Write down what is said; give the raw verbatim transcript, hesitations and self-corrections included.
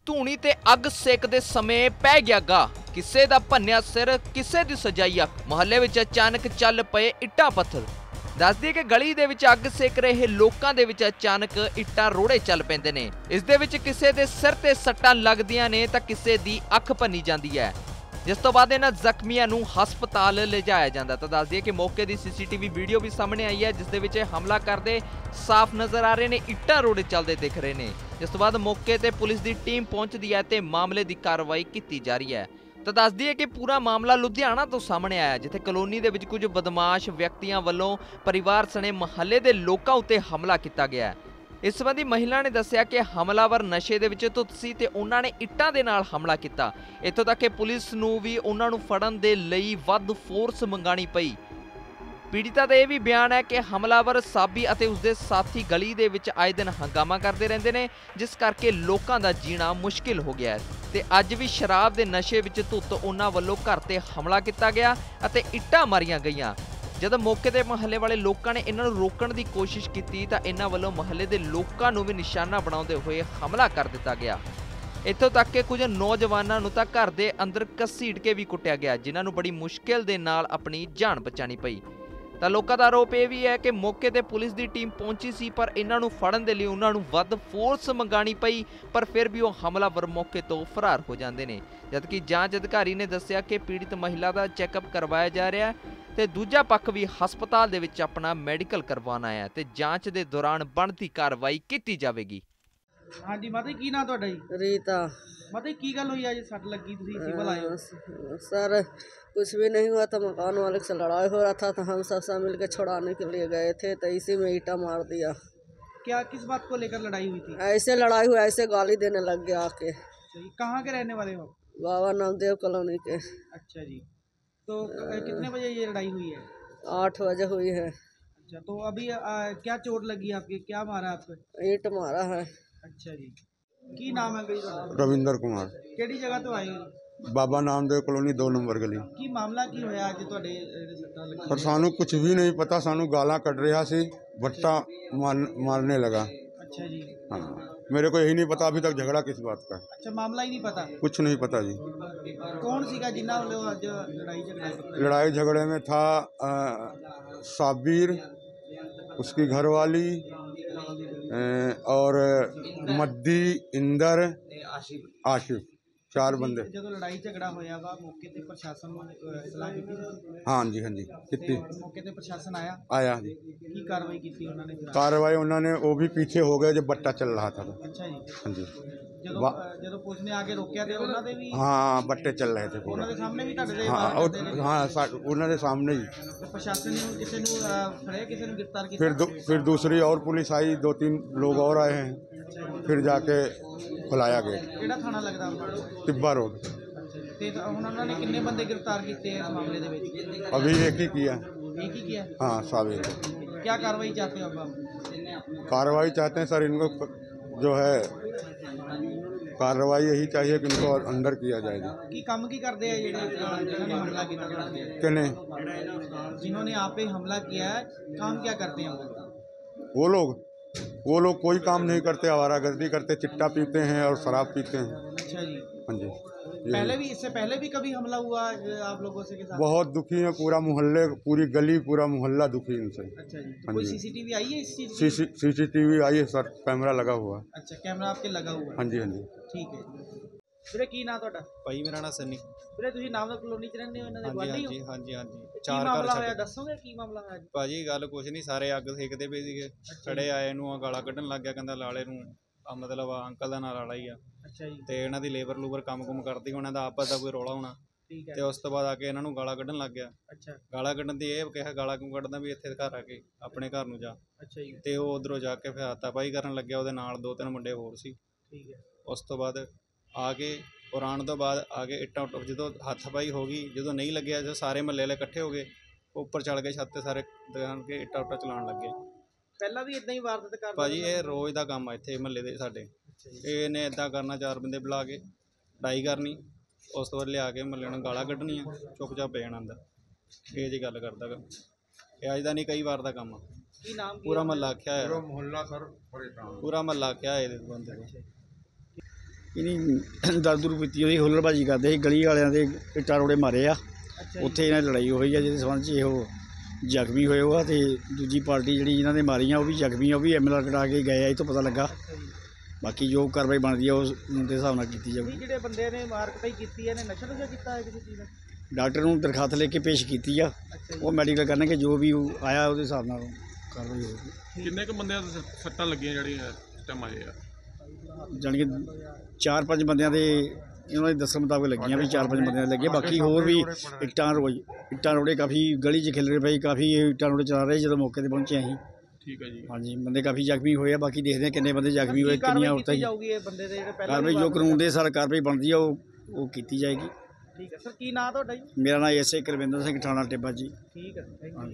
ਧੂਣੀ ਤੇ ਅੱਗ ਸੇਕਦੇ ਸਮੇਂ ਪੈ ਗਿਆ ਗਾ, ਕਿਸੇ ਦਾ ਭੰਨਿਆ ਸਿਰ, ਕਿਸੇ ਦੀ ਸਜਾਈ ਅੱਖ। ਮੁਹੱਲੇ ਵਿੱਚ ਅਚਾਨਕ ਚੱਲ ਪਏ ਇੱਟਾਂ ਪੱਥਰ। ਦੱਸ ਦਈਏ ਕਿ ਗਲੀ ਦੇ ਵਿੱਚ ਅੱਗ ਸੇਕ ਰਹੇ ਲੋਕਾਂ ਦੇ ਵਿੱਚ ਅਚਾਨਕ ਇੱਟਾਂ ਰੋੜੇ ਚੱਲ ਪੈਂਦੇ ਨੇ। ਇਸ ਦੇ ਵਿੱਚ ਕਿਸੇ ਦੇ ਸਿਰ ਤੇ ਸੱਟਾਂ ਲੱਗਦੀਆਂ ਨੇ ਤਾਂ ਕਿਸੇ ਦੀ ਅੱਖ ਭੰਨੀ ਜਾਂਦੀ ਹੈ, ਜਿਸ ਤੋਂ ਬਾਅਦ ਇਹਨਾਂ ਜ਼ਖਮੀਆਂ ਨੂੰ ਹਸਪਤਾਲ ਲਿਜਾਇਆ ਜਾਂਦਾ। ਤਾਂ ਦੱਸ ਦਈਏ ਕਿ ਮੌਕੇ ਦੀ ਸੀਸੀਟੀਵੀ ਵੀਡੀਓ ਵੀ ਸਾਹਮਣੇ ਆਈ ਹੈ, ਜਿਸ ਦੇ ਵਿੱਚ ਹਮਲਾ ਕਰਦੇ ਸਾਫ਼ ਨਜ਼ਰ ਆ ਰਹੇ ਨੇ, ਇੱਟਾਂ ਰੋੜੇ ਚੱਲਦੇ ਦਿਖ ਰਹੇ ਨੇ। ਜਿਸ ਤੋਂ ਬਾਅਦ ਮੌਕੇ ਤੇ ਪੁਲਿਸ ਦੀ ਟੀਮ ਪਹੁੰਚਦੀ ਹੈ ਤੇ ਮਾਮਲੇ ਦੀ ਕਾਰਵਾਈ ਕੀਤੀ ਜਾ ਰਹੀ ਹੈ। ਤਾਂ ਦੱਸ ਦਈਏ ਕਿ ਪੂਰਾ ਮਾਮਲਾ ਲੁਧਿਆਣਾ ਤੋਂ ਸਾਹਮਣੇ ਆਇਆ, ਜਿੱਥੇ ਕਲੋਨੀ ਦੇ ਵਿੱਚ ਕੁਝ ਬਦਮਾਸ਼ ਵਿਅਕਤੀਆਂ ਵੱਲੋਂ ਪਰਿਵਾਰ ਸਣੇ ਮੁਹੱਲੇ ਦੇ ਲੋਕਾਂ ਉੱਤੇ ਹਮਲਾ ਕੀਤਾ ਗਿਆ ਹੈ। ਇਸ ਸੰਬੰਧੀ ਮਹਿਲਾ ਨੇ ਦੱਸਿਆ ਕਿ ਹਮਲਾਵਰ ਨਸ਼ੇ ਦੇ ਵਿੱਚ ਧੁੱਤ ਸੀ ਤੇ ਉਹਨਾਂ ਨੇ ਇੱਟਾਂ ਦੇ ਨਾਲ ਹਮਲਾ ਕੀਤਾ। ਇੱਥੋਂ ਤੱਕ ਕਿ ਪੁਲਿਸ ਨੂੰ ਵੀ ਉਹਨਾਂ ਨੂੰ ਫੜਨ ਦੇ ਲਈ ਵੱਧ ਫੋਰਸ ਮੰਗਾਣੀ ਪਈ। ਪੀੜਿਤਾ ਦਾ ਇਹ ਵੀ ਬਿਆਨ ਹੈ ਕਿ ਹਮਲਾਵਰ ਸਾਬੀ ਅਤੇ ਉਸਦੇ ਸਾਥੀ ਗਲੀ ਦੇ ਵਿੱਚ ਆਏ ਦਿਨ ਹੰਗਾਮਾ ਕਰਦੇ ਰਹਿੰਦੇ ਨੇ, ਜਿਸ ਕਰਕੇ ਲੋਕਾਂ ਦਾ ਜੀਣਾ ਮੁਸ਼ਕਿਲ ਹੋ ਗਿਆ ਹੈ ਤੇ ਅੱਜ ਵੀ ਸ਼ਰਾਬ ਦੇ ਨਸ਼ੇ ਵਿੱਚ ਧੁੱਤ ਉਹਨਾਂ ਵੱਲੋਂ ਘਰ ਤੇ ਹਮਲਾ ਕੀਤਾ ਗਿਆ ਅਤੇ ਇੱਟਾਂ ਮਾਰੀਆਂ ਗਈਆਂ। ਜਦੋਂ ਮੌਕੇ ਤੇ ਮੁਹੱਲੇ ਵਾਲੇ ਲੋਕਾਂ ਨੇ ਇਹਨਾਂ ਨੂੰ ਰੋਕਣ ਦੀ ਕੋਸ਼ਿਸ਼ ਕੀਤੀ ਤਾਂ ਇਹਨਾਂ ਵੱਲੋਂ ਮੁਹੱਲੇ ਦੇ ਲੋਕਾਂ ਨੂੰ ਵੀ ਨਿਸ਼ਾਨਾ ਬਣਾਉਂਦੇ ਹੋਏ ਹਮਲਾ ਕਰ ਦਿੱਤਾ ਗਿਆ। ਇੱਥੋਂ ਤੱਕ ਕਿ ਕੁਝ ਨੌਜਵਾਨਾਂ ਨੂੰ ਤਾਂ ਘਰ ਦੇ ਅੰਦਰ ਘਸੀਟ ਕੇ ਵੀ ਕੁੱਟਿਆ ਗਿਆ, ਜਿਨ੍ਹਾਂ ਨੂੰ ਬੜੀ ਮੁਸ਼ਕਿਲ ਦੇ ਨਾਲ ਆਪਣੀ ਜਾਨ ਬਚਾਉਣੀ ਪਈ। ਤਾਂ ਲੋਕਾਂ ਦਾ ਆਰੋਪ ਇਹ ਵੀ ਹੈ ਕਿ ਮੌਕੇ ਤੇ ਪੁਲਿਸ ਦੀ ਟੀਮ ਪਹੁੰਚੀ ਸੀ, ਪਰ ਇਹਨਾਂ ਨੂੰ ਫੜਨ ਦੇ ਲਈ ਉਹਨਾਂ ਨੂੰ ਵੱਧ ਫੋਰਸ ਮੰਗਾਣੀ ਪਈ, ਪਰ ਫਿਰ ਵੀ ਉਹ ਹਮਲਾਵਰ ਮੌਕੇ ਤੋਂ ਫਰਾਰ ਹੋ ਜਾਂਦੇ ਨੇ। ਜਦਕਿ ਜਾਂਚ ਅਧਿਕਾਰੀ ਨੇ ਦੱਸਿਆ ਕਿ ਪੀੜਿਤ ਮਹਿਲਾ ਦਾ ਚੈੱਕਅਪ ਕਰਵਾਇਆ ਜਾ ਰਿਹਾ ਹੈ ਤੇ ਦੂਜਾ ਪੱਖ ਵੀ ਹਸਪਤਾਲ ਦੇ ਵਿੱਚ ਆਪਣਾ ਮੈਡੀਕਲ ਕਰਵਾਉਣ ਆਇਆ ਤੇ ਜਾਂਚ ਦੇ ਦੌਰਾਨ ਬਣਦੀ ਕਾਰਵਾਈ ਕੀਤੀ ਜਾਵੇਗੀ। हाँ जी माता जी की नाम ਤੁਹਾਡਾ ਜੀ? रीता। माता जी की गल हुई आज सट लगी तुसी सिविल आए हो? सर कुछ भी नहीं हुआ था, मकान मालिक से लड़ाई हो रहा था तो हम सब सब मिलकर छुड़ाने के लिए गए थे तो इसी में ईटा मार दिया। क्या किस बात को लेकर लड़ाई हुई थी? ऐसे लड़ाई हुई, ऐसे गाली देने लग गया आके। कहाँ के रहने वाले हो? बाबा नामदेव कॉलोनी के। अच्छा जी, तो कितने बजे ये लड़ाई हुई है? आठ बजे हुई है। अच्छा, तो अभी आ, क्या चोट लगी आपकी, क्या मारा आपको? ईंट मारा है। अच्छा जी, की नाम है गई ਤੁਹਾਡਾ? रविंदर कुमार। ਕਿਹੜੀ ਜਗ੍ਹਾ ਤੋਂ ਆਏ ਹੋ? बाबा नामदेव कॉलोनी दो नंबर गली। ਕੀ ਮਾਮਲਾ ਕੀ ਹੋਇਆ ਅੱਜ ਤੁਹਾਡੇ ਜਿਹੜੇ ਸੱਟਾਂ ਲੱਗੀਆਂ? पर सानू कुछ भी नहीं पता, सानू गाला कट रहा सी, भट्टा मार, मारने लगा। अच्छा जी, हाँ, मेरे को यही नहीं पता अभी तक झगड़ा किस बात का। अच्छा मामला ही नहीं पता? कुछ नहीं पता जी। कौन सीगा जिन्ना वाले आज लड़ाई झगड़ा ਕੀਤਾ? लड़ाई झगड़े में था आ, साबिर, उसकी घरवाली और मद्दी, इंदर, आशिफ, चार बंदे। ਜਦੋਂ ਲੜਾਈ ਝਗੜਾ ਹੋਇਆ ਵਾ ਮੌਕੇ ਤੇ ਪ੍ਰਸ਼ਾਸਨ ਨੂੰ ਅਹ, ਸਲਾਹ ਕੀਤੀ ਸੀ? हाँ जी हाँ जी कितनी ਮੌਕੇ ਤੇ ਪ੍ਰਸ਼ਾਸਨ ਆਇਆ? आया जी। ਕੀ ਕਾਰਵਾਈ ਕੀਤੀ ਉਹਨਾਂ ਨੇ ਫਿਰ? कार्रवाई उन्होंने वो भी पीछे हो गए जब बट्टा चल रहा था। ਅੱਛਾ ਜੀ, हाँ जी ਜਦੋਂ वाह। ਅਹ, ਜਦੋਂ ਪੁਲਿਸ ਨੇ ਆ ਕੇ ਰੋਕਿਆ ਤੇ ਉਹਨਾਂ ਦੇ ਵੀ हाँ बट्टे चल रहे थे पूरा। ਉਹਨਾਂ ਦੇ ਸਾਹਮਣੇ ਵੀ ਤੁਹਾਡੇ ਦੇ हाँ ਵਾਰ और ਕਰਦੇ ਨੇ? हाँ सा- उन्होंने सामने ही। ਤੇ ਪ੍ਰਸ਼ਾਸਨ ਨੇ ਕਿਸੇ ਨੂੰ ਅਹ, ਫੜਿਆ, ਕਿਸੇ ਨੂੰ ਗ੍ਰਿਫਤਾਰ ਕੀਤਾ? फिर दू, फिर दूसरी और पुलिस आई, दो तीन लोग और आए हैं, फिर जाके खुलाया गया। ਕਿਹੜਾ ਥਾਣਾ ਲੱਗਦਾ ਉਹਨਾਂ ਨੂੰ? तिब्बा रोड। ਤੇ ਹੁਣ ਉਹਨਾਂ ਨੇ ਕਿੰਨੇ ਬੰਦੇ ਗ੍ਰਿਫਤਾਰ ਕੀਤੇ ਇਸ ਮਾਮਲੇ ਦੇ ਵਿੱਚ? अभी एक ही किया। ਇੱਕ ਹੀ किया? हाँ साबिर। क्या कार्रवाई चाहते हो अब आप? कार्रवाई चाहते हैं सर, इनको जो है कार्रवाई यही चाहिए कि इनको अंदर किया जाएगा। ਕੀ ਕੰਮ ਕੀ ਕਰਦੇ ਆ ਜਿਹੜੇ ਅਹ, ਜਿਨ੍ਹਾਂ ने हमला किया ਤੁਹਾਡੇ ਤੇ? किने जिन्होंने आप पे हमला किया है काम क्या करते हैं वो? वो लोग वो लोग कोई काम नहीं करते, आवारागर्दी करते, चिट्टा पीते हैं और शराब पीते हैं। अच्छा जी, हाँ जी यही। पहले भी इससे पहले भी कभी हमला हुआ है आप लोगों से के साथ? बहुत दुखी है पूरा मोहल्ले, पूरी गली, पूरा मोहल्ला दुखी इनसे। अच्छा जी, हाँ कोई जी। सीसीटीवी आई है इस चीज़ की? सीसीटीवी आई है सर, कैमरा लगा हुआ है। अच्छा, कैमरा आपके लगा हुआ है? हाँ जी हाँ जी। ठीक है। ਵੀਰੇ ਕੀ ਨਾਂ ਤੁਹਾਡਾ? ਭਾਈ ਮੇਰਾ ਨਾਂ ਸੰਨੀ। ਵੀਰੇ ਤੁਸੀਂ ਨਾਮ ਕਲੋਨੀ ਚ ਰਹਿੰਦੇ ਹੋ, ਇਹਨਾਂ ਦੇ ਹਾਂਜੀ ਗਵਾਂਢੀ ਹੋ? ਹਾਂਜੀ ਹਾਂਜੀ ਹਾਂਜੀ ਕੀ ਚਾਰ ਮਾਮਲਾ ਘਰ ਹੋਇਆ, ਛੱਡ। ਦੱਸੋਗੇ ਕੀ ਮਾਮਲਾ ਹੋਇਆ ਜੀ? ਭਾਜੀ ਗੱਲ ਕੁਛ ਨਹੀਂ, ਸਾਰੇ ਅੱਗ ਸੇਕਦੇ ਪਏ ਸੀਗੇ, ਖੜੇ ਆਏ ਨੂੰ ਆ ਗਾਲਾਂ ਕੱਢਣ ਲੱਗ ਗਿਆ, ਕਹਿੰਦਾ ਲਾਲੇ ਨੂੰ ਆ, ਮਤਲਬ ਆ ਅੰਕਲ ਦਾ ਨਾਂ ਲਾਲਾ ਹੀ ਆ ਅੱਛਾ ਜੀ, ਤੇ ਇਹਨਾਂ ਦੀ ਲੇਬਰ ਲੂਬਰ ਕੰਮ ਕੁਮ ਕਰਦੀ, ਉਹਨਾਂ ਦਾ ਆਪਸ ਦਾ ਕੋਈ ਰੌਲਾ ਹੋਣਾ ਠੀਕ ਤੇ ਹੈ। ਉਸ ਤੋਂ ਬਾਅਦ ਆ ਕੇ ਇਹਨਾਂ ਨੂੰ ਗਾਲਾਂ ਕੱਢਣ ਲੱਗ ਗਿਆ। ਅੱਛਾ ਗਾਲਾਂ ਕੱਢਣ ਦੀ ਇਹ ਕਿਹਾ, ਗਾਲਾਂ ਕਿਉਂ ਕੱਢਦਾ ਵੀ ਇੱਥੇ ਘਰ ਆ ਕੇ ਆਪਣੇ ਘਰ ਨੂੰ ਜਾ, ਅੱਛਾ ਜੀ, ਤੇ ਉਹ ਉਧਰੋਂ ਜਾ ਕੇ ਫਿਰ ਹਾਤਾਪਾਈ ਕਰਨ ਲੱਗਿਆ, ਉਹਦੇ ਨਾਲ ਦੋ ਤਿੰਨ ਮੁੰਡੇ ਹੋਰ ਸੀ। ਠੀਕ ਹੈ। ਉਸ ਤੋਂ ਬਾਅਦ ਆ ਕੇ ਔਰ ਆਉਣ ਤੋਂ ਬਾਅਦ ਆ ਕੇ ਇੱਟਾਂ ਉੱਟ ਜਦੋਂ ਹੱਥ-ਪਾਈ ਹੋ ਗਈ, ਜਦੋਂ ਨਹੀਂ ਲੱਗਿਆ, ਜਦੋਂ ਸਾਰੇ ਮਹੱਲੇ ਵਾਲੇ ਇਕੱਠੇ ਹੋ ਗਏ, ਉੱਪਰ ਚੜ੍ਹ ਗਏ ਛੱਤ ਤੇ, ਸਾਰੇ ਦੁਕਾਨ ਕੇ ਇੱਟਾਂ ਉੱਟਾਂ ਚਲਾਉਣ ਲੱਗੇ। ਪਹਿਲਾਂ ਵੀ ਇਦਾਂ ਹੀ ਵਾਰਦਾਤ ਕਰਦੇ? ਭਾਜੀ ਇਹ ਰੋਜ਼ ਦਾ ਕੰਮ ਆ ਇੱਥੇ ਮਹੱਲੇ ਦੇ ਸਾਡੇ। ਇਹਨੇ ਇਦਾਂ ਕਰਨਾ, ਚਾਰ ਬੰਦੇ ਬੁਲਾ ਕੇ ਲੜਾਈ ਕਰਨੀ, ਉਸ ਤੋਂ ਬਾਅਦ ਲਿਆ ਕੇ ਮਹੱਲੇ ਨੂੰ ਗਾਲਾਂ ਕੱਢਣੀਆਂ, ਚੁੱਪ ਚਾਪ ਪੈ ਜਾਣਾ ਅੰਦਰ। ਇਹ ਜੀ ਗੱਲ ਕਰਦਾ ਗਾ, ਇਹ ਅੱਜ ਦਾ ਨਹੀਂ ਕਈ ਵਾਰ ਦਾ ਕੰਮ ਆ। ਕੀ ਨਾਮ ਕੀ ਪੂਰਾ ਮਹੱਲਾ ਆਖਿਆ पूरा ਹੈ, मोहल्ला सर परेशान। ਪੂਰਾ ਮਹੱਲਾ ਆਖਿਆ ਇਹਦੇ ਬੰਦੇ ਨੂੰ। ਇਹਨੀ ਦਾਰੂ ਦੂਰੂ ਪੀਤੀ ਉਹਦੀ ਹੁੱਲੜਬਾਜੀ ਕਰਦੇ ਸੀ, ਗਲੀ ਵਾਲਿਆਂ ਦੇ ਇੱਟਾਂ ਰੋੜੇ ਮਾਰੇ ਆ। ਉੱਥੇ ਇਹਨਾਂ ਦੀ ਲੜਾਈ ਹੋਈ ਆ, ਜਿਹਦੇ ਸੰਬੰਧ 'ਚ ਇਹੋ ਜ਼ਖਮੀ ਹੋਏ ਉਹ ਆ। ਅਤੇ ਦੂਜੀ ਪਾਰਟੀ ਜਿਹੜੀ ਜਿਨ੍ਹਾਂ ਨੇ ਮਾਰੀਆਂ ਉਹ ਵੀ ਜ਼ਖਮੀ ਆ, ਉਹ ਵੀ ਐਮ ਐਲ ਆਰ ਕਟਾ ਕੇ ਗਏ ਆ, ਇਹ ਤੋਂ ਪਤਾ ਲੱਗਾ। ਬਾਕੀ ਜੋ ਕਾਰਵਾਈ ਬਣਦੀ ਆ ਉਸ ਦੇ ਹਿਸਾਬ ਨਾਲ ਕੀਤੀ ਜਾਊਗੀ। ਜਿਹੜੇ ਬੰਦੇ ਨੇ ਮਾਰ ਕੁਟਾਈ ਕੀਤੀ ਹੈ ਇਹਨੇ ਨਸ਼ਾ ਨੁਸ਼ਾ ਕੀਤਾ ਹੈ ਕਿਸੇ ਚੀਜ਼ ਦਾ? ਡਾਕਟਰ ਨੂੰ ਦਰਖਾਸਤ ਲੈ ਕੇ ਪੇਸ਼ ਕੀਤੀ ਆ, ਉਹ ਮੈਡੀਕਲ ਕਰਨਗੇ, ਜੋ ਵੀ ਉਹ ਆਇਆ ਉਹਦੇ ਹਿਸਾਬ ਨਾਲ ਕਾਰਵਾਈ ਹੋਊਗੀ। ਕਿੰਨੇ ਕੁ ਬੰਦਿਆਂ ਦੇ ਸ- ਸੱਟਾਂ ਲੱਗੀਆਂ ਜਿਹੜੀਆਂ ਇਸ ਟਾਈਮ ਆਏ ਆ? ਜਾਣੀ ਕਿ ਚਾਰ ਪੰਜ ਬੰਦਿਆਂ ਦੇ ਇਹਨਾਂ ਦੇ ਦੱਸਣ ਮੁਤਾਬਕ ਲੱਗੀਆਂ ਵੀ ਚਾਰ ਪੰਜ ਬੰਦਿਆਂ ਦੇ ਲੱਗੇ। ਬਾਕੀ ਹੋਰ ਵੀ ਇੱਟਾਂ ਰੋਜ਼ ਇੱਟਾਂ ਰੋੜੇ ਕਾਫੀ ਗਲੀ 'ਚ ਖਿਲ ਰਹੇ ਪਏ, ਕਾਫੀ ਇੱਟਾਂ ਰੋੜੇ ਚਲਾ ਰਹੇ ਜਦੋਂ ਮੌਕੇ 'ਤੇ ਪਹੁੰਚੇ ਅਸੀਂ। ਠੀਕ ਹੈ ਜੀ। ਹਾਂਜੀ, ਬੰਦੇ ਕਾਫੀ ਜ਼ਖਮੀ ਹੋਏ ਆ। ਬਾਕੀ ਦੇਖਦੇ ਹਾਂ ਕਿੰਨੇ ਬੰਦੇ ਜ਼ਖਮੀ ਹੋਏ, ਕਿੰਨੀਆਂ ਔਰਤਾਂ ਕੀਤੀ ਜੀ। ਜਾਊਗੀ ਇਹ ਬੰਦੇ ਦੇ ਜਿਹੜੇ ਪਹਿਲਾਂ ਕਾਰਵਾਈ ਜੋ ਕਾਨੂੰਨ ਦੇ ਸਾਰਾ ਕਾਰਵਾਈ ਬਣਦੀ ਆ ਉਹ ਉਹ ਕੀਤੀ ਜਾਏਗੀ। ਠੀਕ ਹੈ ਸਰ, ਕੀ ਨਾਂ ਤੁਹਾਡਾ ਜੀ? ਮੇਰਾ ਨਾਮ ਐਸ ਏ ਕੁਲਵਿੰਦਰ ਸਿੰਘ, ਥਾਣਾ ਟਿੱਬਾ ਜੀ। ਠੀਕ ਹੈ, ਥੈਂਕ ਯੂ।